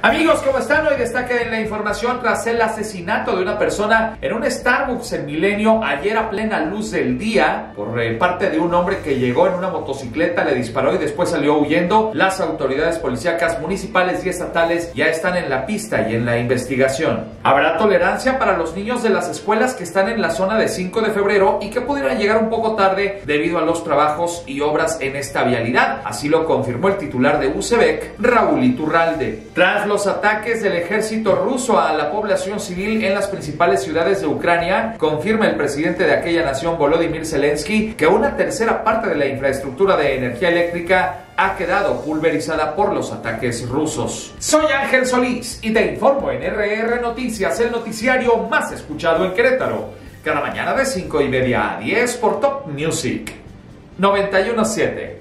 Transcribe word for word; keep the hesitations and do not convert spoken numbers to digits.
Amigos, ¿cómo están? Hoy destaca en la información tras el asesinato de una persona en un Starbucks en Milenio ayer a plena luz del día por parte de un hombre que llegó en una motocicleta, le disparó y después salió huyendo. Las autoridades policíacas municipales y estatales ya están en la pista y en la investigación. Habrá tolerancia para los niños de las escuelas que están en la zona de cinco de febrero y que pudieran llegar un poco tarde debido a los trabajos y obras en esta vialidad. Así lo confirmó el titular de U C B E C, Raúl Iturralde. Tras los ataques del ejército ruso a la población civil en las principales ciudades de Ucrania, confirma el presidente de aquella nación, Volodymyr Zelensky, que una tercera parte de la infraestructura de energía eléctrica ha quedado pulverizada por los ataques rusos. Soy Ángel Solís y te informo en R R Noticias, el noticiario más escuchado en Querétaro, cada mañana de cinco y media a diez por Top Music noventa y uno punto siete.